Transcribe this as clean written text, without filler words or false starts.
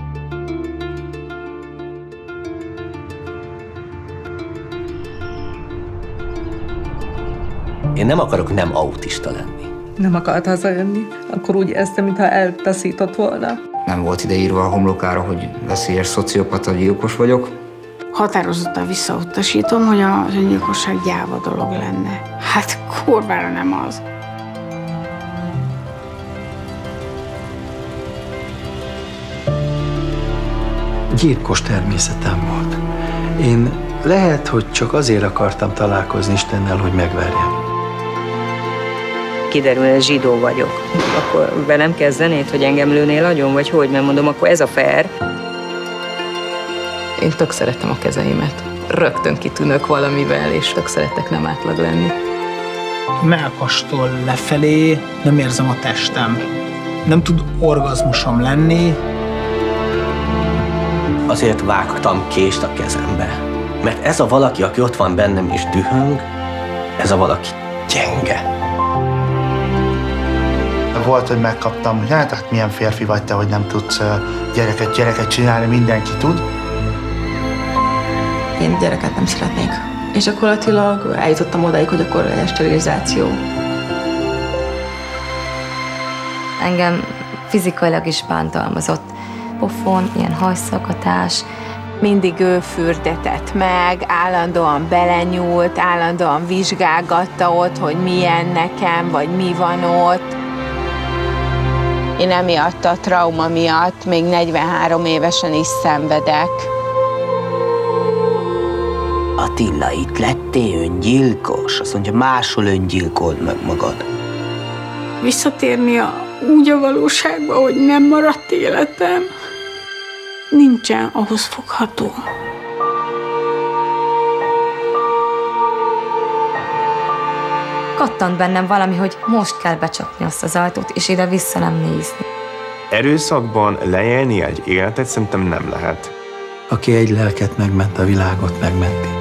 Én nem akarok nem autista lenni. Nem akart hazajönni, akkor úgy éreztem, mintha eltaszított volna. Nem volt ide-írva a homlokára, hogy veszélyes szociopata, gyilkos vagyok. Határozottan visszautasítom, hogy a öngyilkosság gyáva dolog lenne. Hát kurvára nem az. Gyilkos természetem volt. Én lehet, hogy csak azért akartam találkozni Istennel, hogy megverjem. Kiderül, hogy zsidó vagyok. Akkor velem kezdenéd, hogy engem lőnél agyon, vagy hogy? Mert mondom, akkor ez a fair. Én tök szeretem a kezeimet. Rögtön kitűnök valamivel, és tök szeretek nem átlag lenni. Mellkastól lefelé nem érzem a testem. Nem tud orgazmusom lenni. Azért vágtam kést a kezembe. Mert ez a valaki, aki ott van bennem és dühöng, ez a valaki gyenge. Volt, hogy megkaptam, hogy hát milyen férfi vagy te, hogy nem tudsz gyereket csinálni, mindenki tud. Én gyereket nem szeretnék. És gyakorlatilag eljutottam odáig, hogy akkor sterilizáció. Engem fizikailag is bántalmazott. Pofon, ilyen hajszakatás. Mindig ő fürdetett meg, állandóan belenyúlt, állandóan vizsgálgatta ott, hogy milyen nekem, vagy mi van ott. Én emiatt a trauma miatt még 43 évesen is szenvedek. Attila, itt lettél öngyilkos? Azt mondja, máshol öngyilkold meg magad. Visszatérni úgy a valóságba, hogy nem maradt életem, nincsen ahhoz fogható. Kattant bennem valami, hogy most kell becsapni azt az ajtót, és ide vissza nem nézni. Erőszakban leélni egy életet szerintem nem lehet. Aki egy lelket megment, a világot megmenti.